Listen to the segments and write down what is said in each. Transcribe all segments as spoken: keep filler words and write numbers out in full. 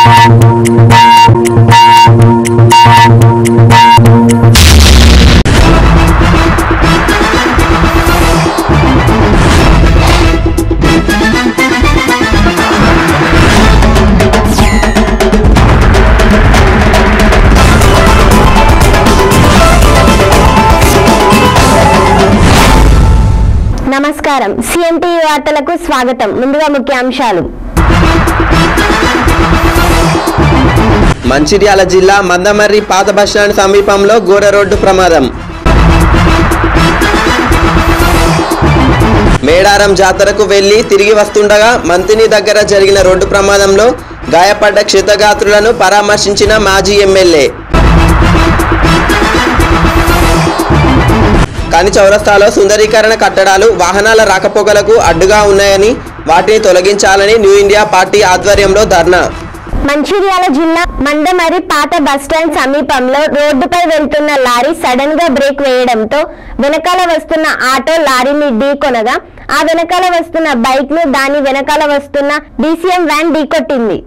నమస్కారం సిఎంటీవీ వార్తలకు స్వాగతం ముందుగా ముఖ్యాంశాలు మంచిర్యాల జిల్లా మందమర్రి పాత బస్టాండ్ సమీపంలో ఘోర రోడ్డు ప్రమాదం మేడారం జాతరకు వెళ్లి తిరిగి వస్తుండగా మంతిని దగ్గర జరిగిన రోడ్డు ప్రమాదంలో గాయపడ్డ క్షతగాత్రులను పరామర్శించిన మాజీ ఎమ్మెల్యే కాని చౌరస్తాలో సుందరీకరణ కట్టడాలు వాహనాల రాకపోకలకు అడ్డుగా ఉన్నాయని వాటిని తొలగించాలని న్యూ ఇండియా పార్టీ ఆధ్వర్యంలో ధర్నా మంచిర్యాల జిల్లా మందమర్రి పాత బస్టాండ్ సమీపంలో రోడ్డుపై వెళ్తున్న లారీ సడన్ గా బ్రేక్ వేయడంతో వెనకాల వస్తున్న ఆటో లారీని ఢీకొనగా ఆ వెనకాల వస్తున్న బైక్ ను దాని వెనకాల వస్తున్న డీసీఎం వ్యాన్ ఢీకొట్టింది.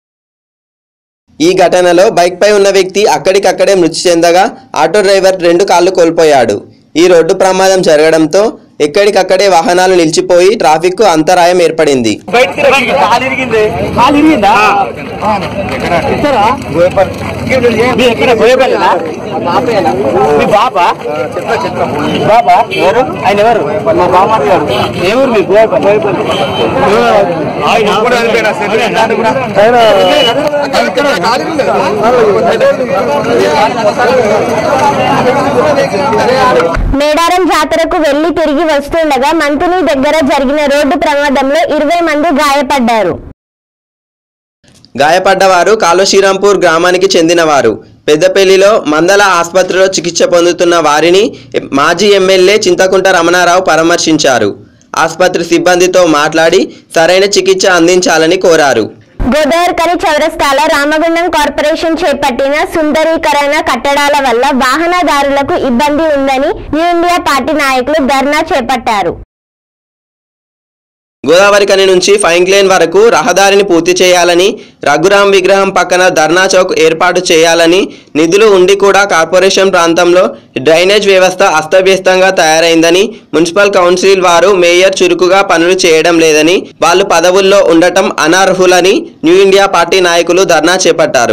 ఈ ఘటనలో బైక్ పై ఉన్న వ్యక్తి అక్కడికక్కడే మృతి చెందగా ఆటో డ్రైవర్ రెండు కాళ్లు కోల్పోయాడు. ఈ రోడ్డు ప్రమాదం జరగడంతో ఎక్కడికక్కడే వాహనాలు నిలిచిపోయి ట్రాఫిక్ కు అంతరాయం ఏర్పడింది. మేడారం జాతరకు వెళ్లి తిరిగి వస్తుండగా మంతుని దగ్గర జరిగిన రోడ్డు ప్రమాదంలో ఇరవై మంది గాయపడ్డారు. గాయపడ్డవారు కాళోశ్రీరాంపూర్ గ్రామానికి చెందినవారు. పెద్దపల్లిలో మందల ఆసుపత్రిలో చికిత్స పొందుతున్న వారిని మాజీ ఎమ్మెల్యే చింతకుంట రమణారావు పరామర్శించారు. ఆసుపత్రి సిబ్బందితో మాట్లాడి సరైన చికిత్స అందించాలని కోరారు. గోదావరికని చౌరస్తాలో రామగుండం కార్పొరేషన్ చేపట్టిన సుందరీకరణ కట్టడాల వల్ల వాహనదారులకు ఇబ్బంది ఉందని న్యూ ఇండియా పార్టీ నాయకులు ధర్నా చేపట్టారు. గోదావరికని నుంచి ఫైన్ లేన్ వరకు రహదారిని పూర్తి చేయాలని, రఘురాం విగ్రహం పక్కన ధర్నా చౌక్ ఏర్పాటు చేయాలని, నిధులు ఉండి కూడా కార్పొరేషన్ ప్రాంతంలో డ్రైనేజ్ వ్యవస్థ అస్తవ్యస్తంగా తయారైందని, మున్సిపల్ కౌన్సిల్ వారు మేయర్ చురుకుగా పనులు చేయడం లేదని, వాళ్ళు పదవుల్లో ఉండటం అనర్హులని న్యూ ఇండియా పార్టీ నాయకులు ధర్నా చేపట్టారు.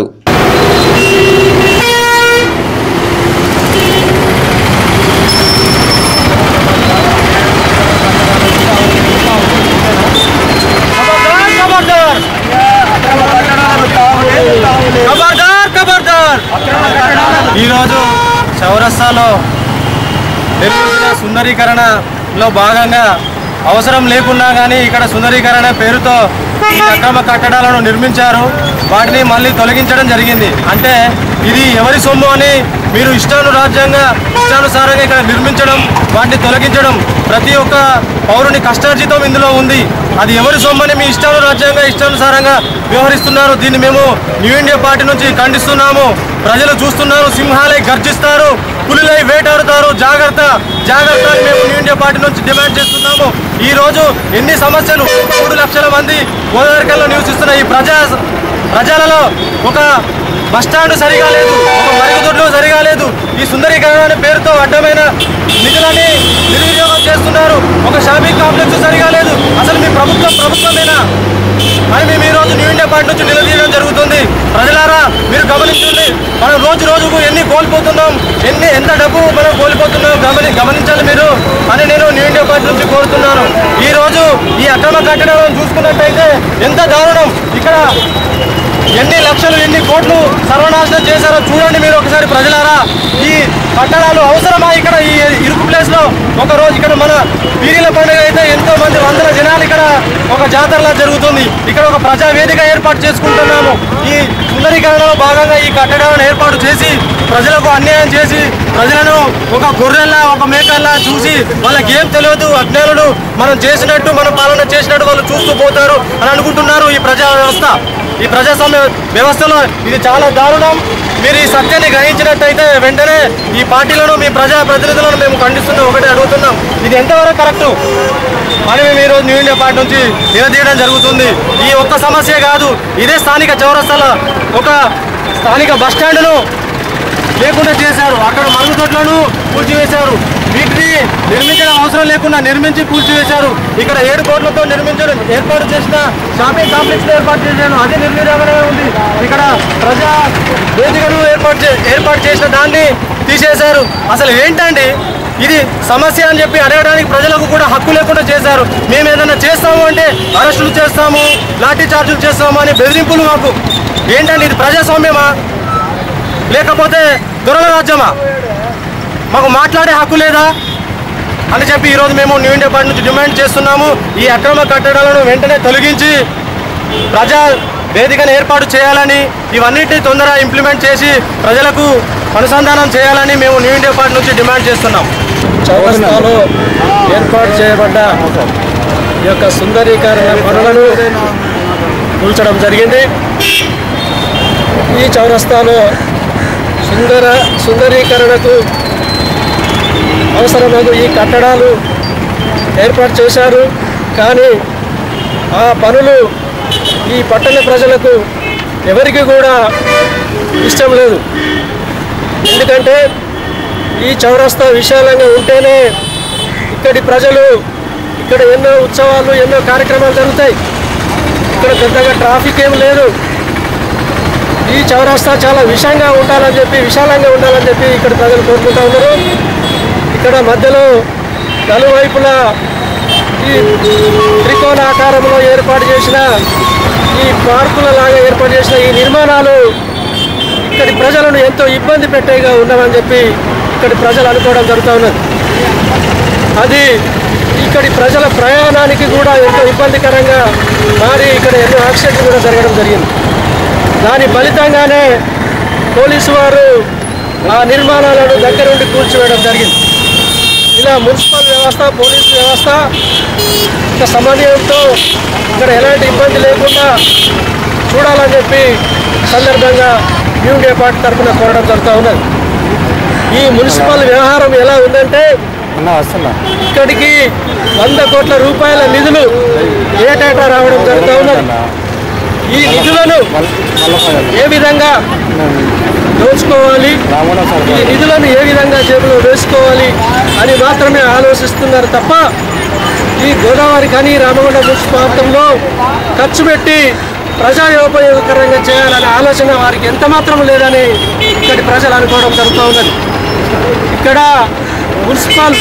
ఈరోజు చౌరస్తాలో నిర్మించిన సుందరీకరణలో భాగంగా అవసరం లేకున్నా కానీ ఇక్కడ సుందరీకరణ పేరుతో ఈ అక్రమ కట్టడాలను నిర్మించారు. వాటిని మళ్ళీ తొలగించడం జరిగింది. అంటే ఇది ఎవరి సొమ్ము అని మీరు ఇష్టానురాజ్యంగా ఇష్టానుసారంగా ఇక్కడ నిర్మించడం, వాటిని తొలగించడం ప్రతి ఒక్క పౌరుని కష్టార్జితం ఇందులో ఉంది. అది ఎవరి సొమ్మని మీ ఇష్టానురాజ్యంగా ఇష్టానుసారంగా వ్యవహరిస్తున్నారు. దీన్ని మేము న్యూ ఇండియా పార్టీ నుంచి ఖండిస్తున్నాము. ప్రజలు చూస్తున్నారు, సింహాలై గర్జిస్తారు, పులిలై వేటాడుతారు. జాగ్రత్త జాగ్రత్త అని మేము న్యూ ఇండియా పార్టీ నుంచి డిమాండ్ చేస్తున్నాము. ఈ రోజు ఎన్ని సమస్యలు, మూడు లక్షల మంది గోదావరికల్లో నివసిస్తున్న ఈ ప్రజా ప్రజలలో ఒక బస్టాండ్ సరిగా లేదు, ఒక మరుగుదొడ్లు సరిగా లేదు. ఈ సుందరీకరణ అనే పేరుతో అడ్డమైన నిధులని నిర్వినియోగం చేస్తున్నారు. ఒక షాపింగ్ కాంప్లెక్స్ సరిగా లేదు. అసలు మీ ప్రభుత్వం ప్రభుత్వమేనా అని మేము ఈరోజు న్యూ ఇండియా పార్టీ నుంచి నిలదీయడం జరుగుతుంది. ప్రజలారా మీరు గమనించండి, మనం రోజు రోజుకు ఎన్ని కోల్పోతున్నాం, ఎన్ని ఎంత డబ్బు మనం కోల్పోతున్నాం గమని గమనించాలి మీరు అని నేను న్యూ ఇండియా పార్టీ నుంచి కోరుతున్నాను. ఈరోజు ఈ అక్రమ కట్టడాలను చూసుకున్నట్టయితే ఎంత దారుణం, ఇక్కడ ఎన్ని లక్షలు ఎన్ని కోట్లు సర్వనాశనం చేశారో చూడండి మీరు ఒకసారి ప్రజలారా. ఈ కట్టడాలు అవసరమా ఇక్కడ ఈ ఇరుకు ప్లేస్ లో? ఒక రోజు ఇక్కడ మన పీరీల పండుగ అయితే ఎంతో మంది వందల జనాలు ఇక్కడ ఒక జాతరలా జరుగుతుంది. ఇక్కడ ఒక ప్రజా వేదిక ఏర్పాటు చేసుకుంటున్నాము. ఈ సుందరీకరణలో భాగంగా ఈ కట్టడాలను ఏర్పాటు చేసి ప్రజలకు అన్యాయం చేసి ప్రజలను ఒక గొర్రెల్లా ఒక మేకల్లా చూసి వాళ్ళకి ఏం తెలియదు, అజ్ఞానులు మనం చేసినట్టు మనం పాలన చేసినట్టు వాళ్ళు చూస్తూ పోతారు అని అనుకుంటున్నారు ఈ ప్రజా వ్యవస్థ. ఈ ప్రజాస్వామ్య వ్యవస్థలో ఇది చాలా దారుణం. మీరు ఈ సత్యాన్ని గ్రహించినట్టయితే వెంటనే ఈ పార్టీలను మీ ప్రజా ప్రతినిధులను మేము ఖండిస్తున్నాం, ఒకటే అడుగుతున్నాం, ఇది ఎంతవరకు కరెక్టు అని మేము ఈరోజు న్యూ ఇండియా పార్టీ నుంచి నిలదీయడం జరుగుతుంది. ఈ ఒక్క సమస్య కాదు, ఇదే స్థానిక చౌరస్తాల ఒక స్థానిక బస్టాండ్ను లేకుండా చేశారు, అక్కడ మరుగుదొడ్లను కూల్చివేశారు, వీటిని నిర్మించడం అవసరం లేకుండా నిర్మించి కూల్చివేశారు. ఇక్కడ ఏడు కోట్లతో నిర్మించడం ఏర్పాటు చేసిన షాపింగ్ కాంప్లెక్స్ ఏర్పాటు చేశారు, అది నిర్వీర్యంగానే ఉంది. ఇక్కడ ప్రజా వేదికను ఏర్పాటు చే ఏర్పాటు చేసిన దాన్ని తీసేశారు. అసలు ఏంటండి ఇది సమస్య అని చెప్పి అడగడానికి ప్రజలకు కూడా హక్కు లేకుండా చేశారు. మేము ఏదైనా చేస్తాము అంటే అరెస్టులు చేస్తాము, లాఠీ చార్జీలు చేస్తాము అని బెదిరింపులు. మాకు ఏంటండి ఇది ప్రజాస్వామ్యమా లేకపోతే దొరల రాజ్యమా? మాకు మాట్లాడే హక్కు లేదా అని చెప్పి ఈరోజు మేము న్యూ ఇండియా పార్టీ నుంచి డిమాండ్ చేస్తున్నాము. ఈ అక్రమ కట్టడాలను వెంటనే తొలగించి ప్రజా వేదికను ఏర్పాటు చేయాలని, ఇవన్నిటిని తొందరగా ఇంప్లిమెంట్ చేసి ప్రజలకు అనుసంధానం చేయాలని మేము న్యూ ఇండియా పార్టీ నుంచి డిమాండ్ చేస్తున్నాం. చౌరస్తాలో ఏర్పాటు చేయబడ్డ ఈ యొక్క సుందరీకరణ పనులను కూల్చడం జరిగింది. ఈ చౌరస్తాలో సుందర సుందరీకరణకు అవసరమగు ఈ కట్టడాలు ఏర్పాటు చేశారు. కానీ ఆ పనులు ఈ పట్టణ ప్రజలకు ఎవరికి కూడా ఇష్టం లేదు. ఎందుకంటే ఈ చౌరస్తా విశాలంగా ఉంటేనే ఇక్కడి ప్రజలు, ఇక్కడ ఎన్నో ఉత్సవాలు ఎన్నో కార్యక్రమాలు జరుగుతాయి, ఇక్కడ పెద్దగా ట్రాఫిక్ ఏం లేదు. ఈ చౌరస్తా చాలా విశాలంగా ఉండాలని చెప్పి విశాలంగా ఉండాలని చెప్పి ఇక్కడ ప్రజలు కోరుకుంటూ ఉన్నారు. ఇక్కడ మధ్యలో నలువైపులా ఈ త్రికోణ ఆకారంలో ఏర్పాటు చేసిన ఈ పార్కుల లాగా ఏర్పాటు చేసిన ఈ నిర్మాణాలు ఇక్కడి ప్రజలను ఎంతో ఇబ్బంది పెట్టేగా ఉన్నామని చెప్పి ఇక్కడి ప్రజలు అనుకోవడం జరుగుతూ ఉన్నది. అది ఇక్కడి ప్రజల ప్రయాణానికి కూడా ఎంతో ఇబ్బందికరంగా మారి ఇక్కడ ఎన్నో యాక్సిడెంట్లు కూడా జరగడం జరిగింది. దాని ఫలితంగానే పోలీసు వారు ఆ నిర్మాణాలను దగ్గరుండి కూల్చివేయడం జరిగింది. ఇలా మున్సిపల్ వ్యవస్థ, పోలీసు వ్యవస్థ ఒక సమన్వయంతో ఇక్కడ ఎలాంటి ఇబ్బంది లేకుండా చూడాలని చెప్పి సందర్భంగా న్యూ ఇండియా పార్టీ తరఫున కోరడం జరుగుతూ ఉన్నది. ఈ మున్సిపల్ వ్యవహారం ఎలా ఉందంటే ఇక్కడికి వంద కోట్ల రూపాయల నిధులు ఏటేటా రావడం జరుగుతూ ఉన్నది. ఈ నిధులను ఏ విధంగా దోచుకోవాలి, ఈ నిధులను ఏ విధంగా జేబులో వేసుకోవాలి అని మాత్రమే ఆలోచిస్తున్నారు తప్ప ఈ గోదావరి కానీ రామగుండం మున్సిపాలిటీలో ఖర్చు పెట్టి ప్రజాయోపయోగకరంగా చేయాలనే ఆలోచన వారికి ఎంత మాత్రం లేదని ఇక్కడి ప్రజలు అనుకోవడం జరుగుతూ ఉన్నది. ఇక్కడ మున్సిపల్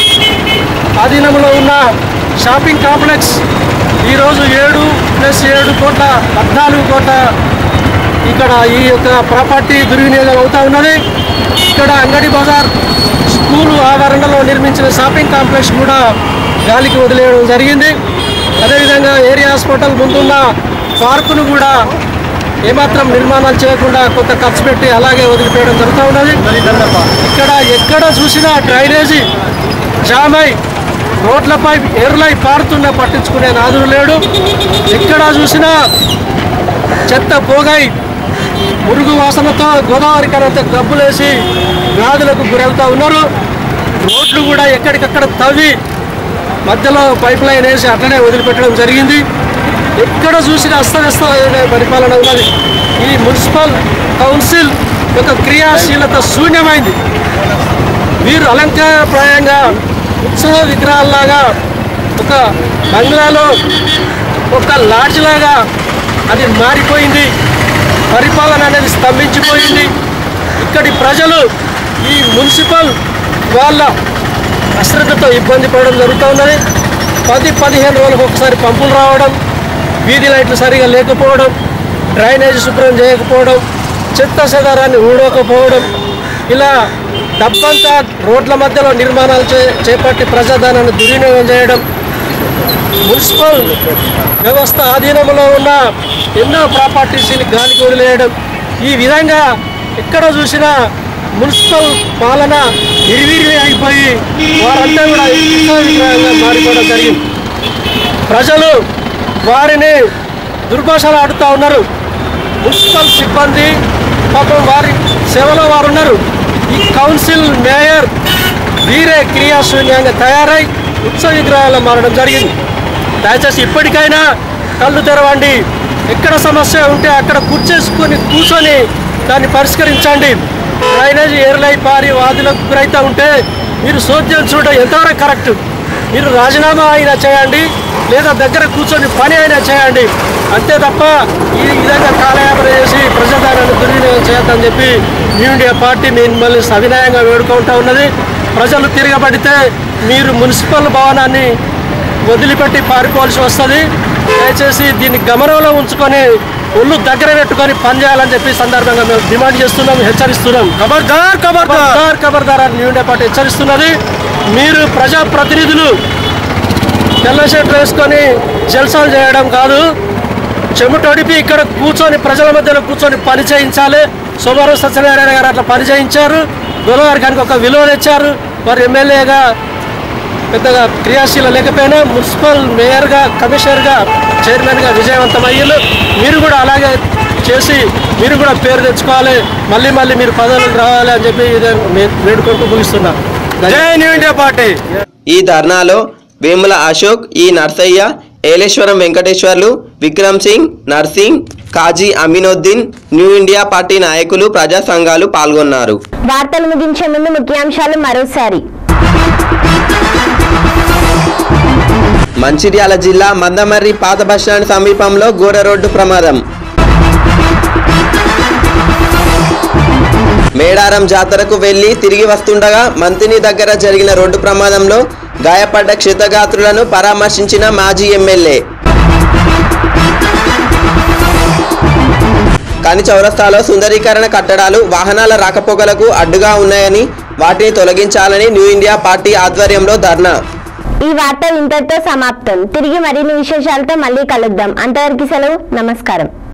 ఆధీనంలో ఉన్న షాపింగ్ కాంప్లెక్స్ ఈరోజు ఏడు ప్లస్ ఏడు కోట్ల పద్నాలుగు కోట్ల ఇక్కడ ఈ యొక్క ప్రాపర్టీ దుర్వినియోగం అవుతూ ఉన్నది. ఇక్కడ అంగడి బజార్ స్కూలు ఆవరణలో నిర్మించిన షాపింగ్ కాంప్లెక్స్ కూడా గాలికి వదిలేయడం జరిగింది. అదేవిధంగా ఏరియా హాస్పిటల్ ముందున్న పార్కును కూడా ఏమాత్రం నిర్మాణాలు చేయకుండా కొంత ఖర్చు పెట్టి అలాగే వదిలిపోయడం జరుగుతూ ఉన్నది. ఇక్కడ ఎక్కడ చూసినా డ్రైనేజీ జామై రోడ్లపై ఎరులై పారుతున్నా పట్టించుకునే నాదుడు లేడు. ఎక్కడ చూసినా చెత్త పోగై మురుగు వాసనతో గోదావరి కరంత గబ్బులేసి వ్యాధులకు గురవుతూ ఉన్నారు. రోడ్లు కూడా ఎక్కడికక్కడ తవ్వి మధ్యలో పైప్ లైన్ వేసి అట్లనే వదిలిపెట్టడం జరిగింది. ఎక్కడ చూసినా అస్తవ్యస్తమైన పరిపాలన ఉన్నది. ఈ మున్సిపల్ కౌన్సిల్ యొక్క క్రియాశీలత శూన్యమైంది. వీరు అలంకారప్రాయంగా ఉత్సవ విగ్రహాల్లాగా ఒక బంగ్లాలో ఒక లాడ్జ్ లాగా అది మారిపోయింది. పరిపాలన అనేది స్తంభించిపోయింది. ఇక్కడి ప్రజలు ఈ మున్సిపల్ వాళ్ళ అశ్రద్ధతో ఇబ్బంది పడడం జరుగుతూ ఉన్నది. పది పదిహేను రోజులకు ఒకసారి పంపులు రావడం, వీధి లైట్లు సరిగా లేకపోవడం, డ్రైనేజ్ శుభ్రం చేయకపోవడం, చెత్త చెదారాన్ని ఊడకపోవడం, ఇలా డబ్బంతా రోడ్ల మధ్యలో నిర్మాణాలు చే చేపట్టి ప్రజాధనాన్ని దుర్వినియోగం చేయడం, మున్సిపల్ వ్యవస్థ ఆధీనంలో ఉన్న ఎన్నో ప్రాపర్టీస్ని గాలికి వదిలేయడం, ఈ విధంగా ఎక్కడ చూసినా మున్సిపల్ పాలన నిర్వీర్యం అయిపోయి వారంతా కూడా విగ్రహంగా మారిపోవడం జరిగింది. ప్రజలు వారిని దుర్భాషలు ఆడుతూ ఉన్నారు. మున్సిపల్ సిబ్బంది పాపం వారి సేవలో వారు ఉన్నారు. ఈ కౌన్సిల్ మేయర్ వీరే క్రియాశూన్యంగా తయారై ఉత్సవ విగ్రహాలు మారడం జరిగింది. దయచేసి ఇప్పటికైనా కళ్ళు తెరవండి. ఎక్కడ సమస్య ఉంటే అక్కడ కూర్చేసుకొని కూర్చొని దాన్ని పరిష్కరించండి. డ్రైనేజీ ఏర్లై పారి వాదులకు గురైతే ఉంటే మీరు సోద్యం చూడడం ఎంతవరకు కరెక్ట్? మీరు రాజీనామా అయినా చేయండి, లేదా దగ్గర కూర్చొని పని అయినా చేయండి. అంతే తప్ప ఈ విధంగా కాలయాపన చేసి ప్రజాదానాన్ని దుర్వినియోగం చేయొద్దని చెప్పి న్యూ ఇండియా పార్టీ మిమ్మల్ని సవినయంగా వేడుకుంటూ ఉన్నది. ప్రజలు తిరగబడితే మీరు మున్సిపల్ భవనాన్ని వదిలిపెట్టి పారిపోవాల్సి వస్తుంది. దయచేసి దీన్ని గమనంలో ఉంచుకొని ఒళ్ళు దగ్గర పెట్టుకొని పనిచేయాలని చెప్పి సందర్భంగా మేము డిమాండ్ చేస్తున్నాం, హెచ్చరిస్తున్నాం. ఖబర్దార్ ఖబర్దార్ ఖబర్దార్ అని న్యూ ఇండియా పార్టీ హెచ్చరిస్తున్నది. మీరు ప్రజాప్రతినిధులు తెల్ల షర్ట్లు వేసుకొని జల్సాలు చేయడం కాదు, చెమటొడిపి ఇక్కడ కూర్చొని ప్రజల మధ్యలో కూర్చొని పని చేయించాలి. సోమవారం సత్యనారాయణ గారు అట్లా పని చేయించారు. గొల్లవారి గారికి ఒక విలువ తెచ్చారు. వారు ఎమ్మెల్యేగా పెద్దగా క్రియాశీల లేకపోయినా మున్సిపల్ మేయర్గా, కమిషనర్గా, చైర్మన్గా విజయవంతమయ్యారు. మీరు కూడా అలాగే చేసి మీరు కూడా పేరు తెచ్చుకోవాలి, మళ్ళీ మళ్ళీ మీరు పదవులకు రావాలి అని చెప్పి వేడుకుంటూ ముగిస్తున్నారు. జై న్యూ ఇండియా పార్టీ. ఈ ధర్నాలో వేముల అశోక్, ఈ Narsayya, Eleswaram Venkateswarlu, Vikram Singh, Narsing, Kazi Aminuddin, new India party నాయకులు, ప్రజా సంఘాలు పాల్గొన్నారు. వార్తలు ముగించే ముందు ముఖ్యాంశాలు మరోసారి. మంచిర్యాల జిల్లా మందమర్రి పాత బస్టాండ్ సమీపంలో ఘోర రోడ్డు ప్రమాదం. మేడారం జాతరకు వెళ్లి తిరిగి వస్తుండగా మంతిని దగ్గర జరిగిన రోడ్డు ప్రమాదంలో గాయపడ్డ క్షతగాత్రులను పరామర్శించిన మాజీ ఎమ్మెల్యే. కాని చౌరస్తాలో సుందరీకరణ కట్టడాలు వాహనాల రాకపోకలకు అడ్డుగా ఉన్నాయని వాటిని తొలగించాలని న్యూ ఇండియా పార్టీ ఆధ్వర్యంలో ధర్నా. ఈ వార్త ఇంతటితో సమాప్తం. తిరిగి మరిన్ని విశేషాలతో మళ్ళీ కలుద్దాం. అంతవరకు సెలవు. నమస్కారం.